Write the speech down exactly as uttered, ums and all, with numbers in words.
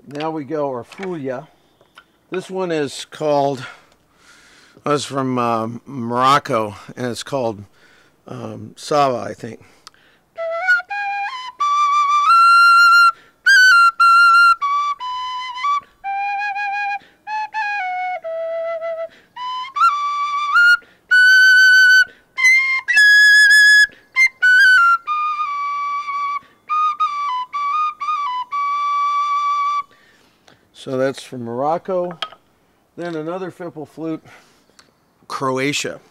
Now we go, or Fulia. This one is called, I was from uh, Morocco, and it's called um, Saba, I think. So that's from Morocco. Then another fipple flute, Croatia.